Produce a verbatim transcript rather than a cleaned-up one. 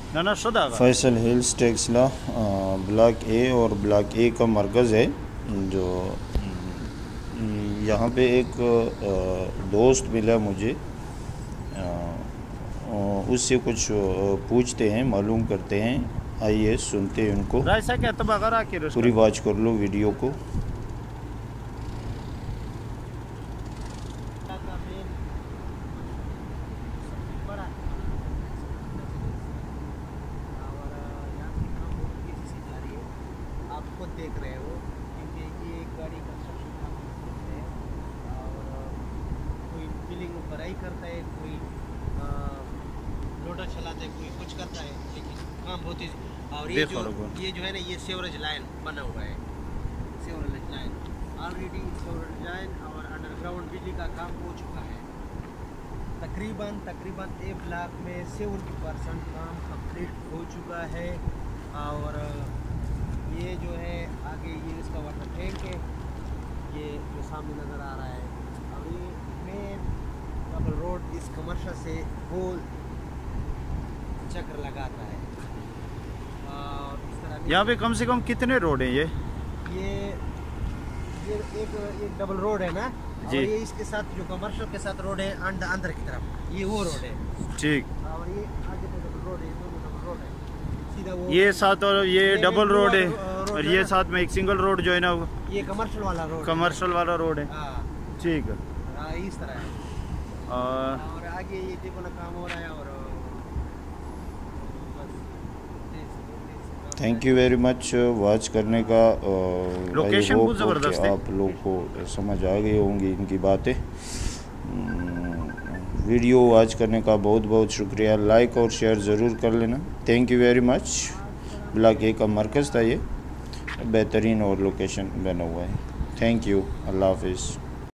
ना ना शुदा Faisal hills Taxila block A और ब्लॉक ए का मरकज़ है। जो यहाँ पे एक दोस्त मिला मुझे, उससे कुछ पूछते हैं, मालूम करते हैं। आइए सुनते हैं उनको। पूरी वॉच कर लो वीडियो को। खुद देख रहे हो क्योंकि ये गाड़ी कंस्ट्रक्शन का है और कोई बिल्डिंग ऊपर ही करता है, कोई लोडर चलाता है, कोई कुछ करता है, लेकिन काम बहुत ही। और ये जो ये जो है ना, ये सीवरेज लाइन बना हुआ है, sewerage line already sewerage line और अंडरग्राउंड बिजली का काम हो चुका है। तकरीबन तकरीबन एक ब्लॉक में सेवेंटी परसेंट काम कंप्लीट हो चुका है। और ये जो है आगे ये इसका वाटर टैंक है, ये जो सामने नज़र आ रहा है। और ये मेन डबल रोड इस कमर्शियल से गोल चक्र लगाता है। और इस तरह यहाँ पे कम से कम कितने रोड हैं? ये ये ये एक एक डबल रोड है ना जी। और ये इसके साथ जो कमर्शियल के साथ रोड है अंदर अंदर की तरफ, ये वो रोड है। ठीक। और ये आगे तो डबल रोड है, दोनों डबल रोड है। ये साथ और ये डबल रोड है, और ये साथ में एक सिंगल रोड जो है ना, ये कमर्शियल वाला रोड कमर्शियल वाला रोड है। ठीक है, इस तरह है। और, और आगे ये देखो ना काम हो रहा है। और thank you very much watch करने का। लोकेशन बहुत ज़बरदस्त है। आप लोग को समझ आ गई होंगी इनकी बातें। वीडियो वॉच करने का बहुत बहुत शुक्रिया। लाइक और शेयर ज़रूर कर लेना। Thank you very much. Block A का मरकज़ था ये, बेहतरीन और लोकेशन बना हुआ है। Thank you. अल्लाह हाफिज़।